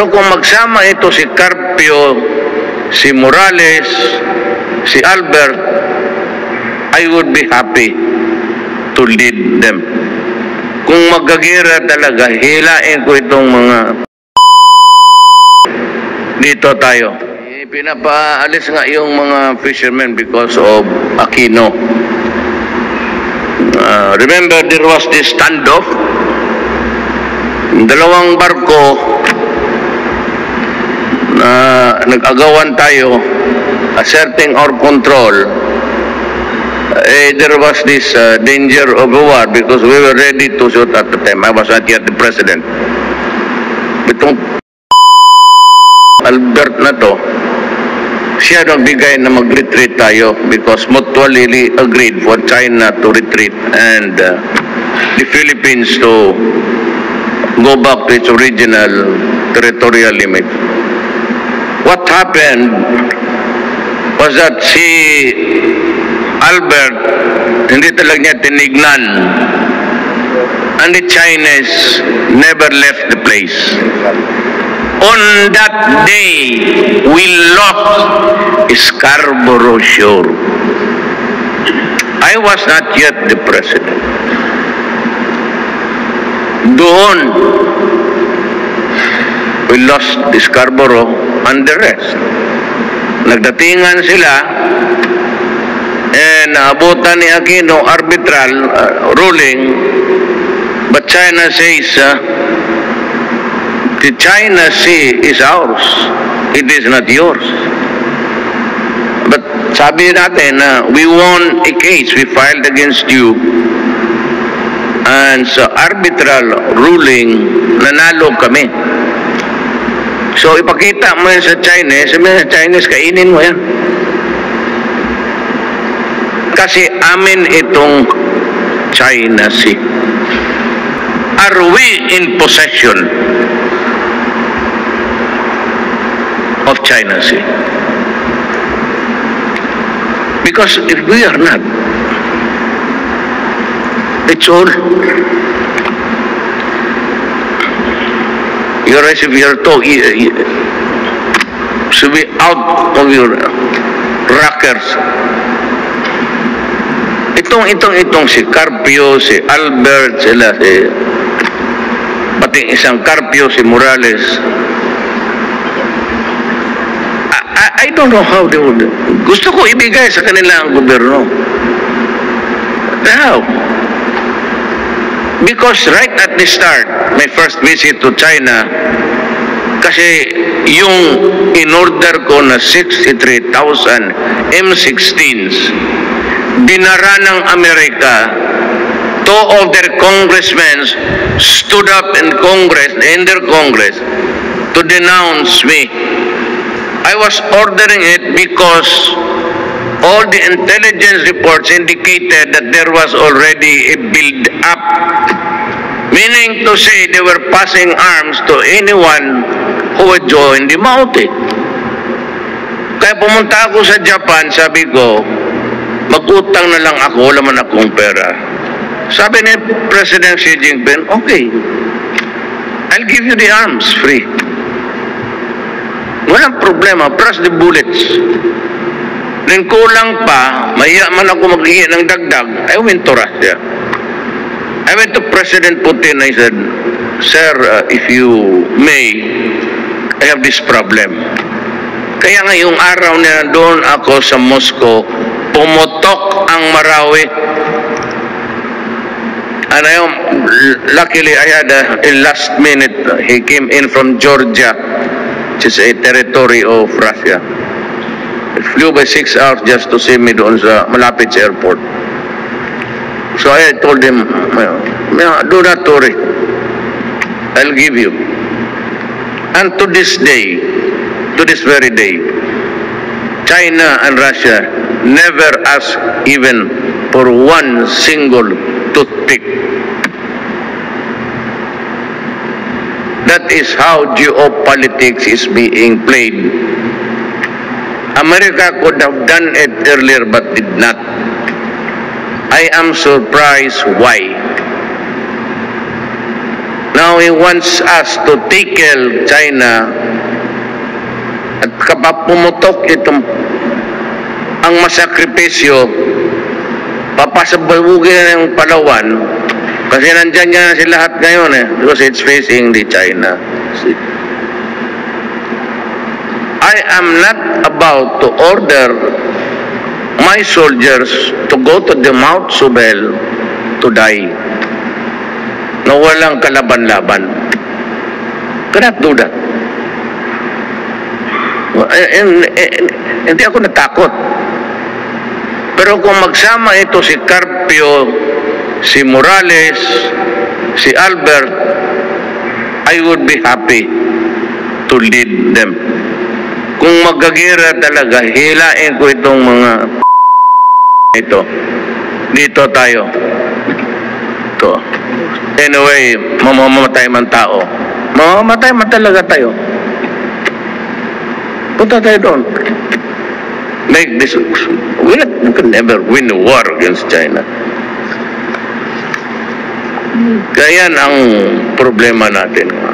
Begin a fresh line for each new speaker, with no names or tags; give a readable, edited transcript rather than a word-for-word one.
Pero kung magsama ito si Carpio, si Morales, si Albert, I would be happy to lead them. Kung magkagera talaga, hilain ko itong mga dito tayo. Pinapaalis nga yung mga fishermen because of Aquino. Remember, there was this standoff. Dalawang barko na nag-agawan tayo, asserting our control. There was this danger of a war because we were ready to shoot at the time. I was not yet the president. Itong Albert na to, siya nagbigay na mag-retreat tayo because mutually agreed for China to retreat and the Philippines to go back to its original territorial limit. What happened was that si Albert hindi talaga niya tinignan, and the Chinese never left the place. On that day, we lost Scarborough Shoal. I was not yet the president. Doon, we lost Scarborough and the rest. Nagdatingan sila, and naabutan ni Aquino arbitral ruling, but China says, the China Sea is ours. It is not yours. But sabi natin na we won a case we filed against you, and sa arbitral ruling, nanalo kami. So ipakita mo yan sa Chinese, sabi sa Chinese, kainin mo yan. Kasi amin itong China Sea. Are we in possession of China Sea? Because if we are not, it's all your receiver to should be out of your rockers. Itong si Carpio, si Albert, sila si pati isang Carpio, si Morales. I don't know how they would. Gusto ko ibigay sa kanila ang gobyerno. How? Because right at the start, my first visit to China, kasi yung in-order ko na 63,000 M16s, dinara ng Amerika, two of their congressmen stood up in their Congress to denounce me. I was ordering it because all the intelligence reports indicated that there was already a build-up, meaning to say they were passing arms to anyone who would join the mountain. Kaya pumunta ako sa Japan, sabi ko, mag-utang na lang ako, wala man akong pera. Sabi ni President Xi Jinping, okay, I'll give you the arms free. Walang problema, plus the bullets. Then kulang pa, mahiya man ako maghingi ng dagdag, I went to Russia. I went to President Putin, I said, Sir, if you may, I have this problem. Kaya ngayong araw na doon ako sa Moscow, pumutok ang Marawi. And luckily I had a last minute, he came in from Georgia, which is a territory of Russia. He flew by 6 hours just to see me doon sa malapit sa airport. So I told him, do not worry, I'll give you. And to this day, to this very day, China and Russia never asked even for one single toothpick. That is how geopolitics is being played. America could have done it earlier but did not. I am surprised why. Now he wants us to tickle China at kapag pumutok itong ang masakripisyo, papasabugin na yung Palawan kasi nandyan nga na si lahat ngayon because it's facing the China. I am not about to order my soldiers to go to the Mount Subel to die na walang kalaban-laban. Cannot do that. Hindi ako natakot. Pero kung magsama ito si Carpio, si Morales, si Albert, I would be happy to lead them. Kung magagira talaga, hilain ko itong mga ito. Dito tayo. Ito. Anyway, mamamatay man tao. Mamamatay man talaga tayo. Punta tayo doon. Make this. We can never win a war against China. Kaya ang problema natin.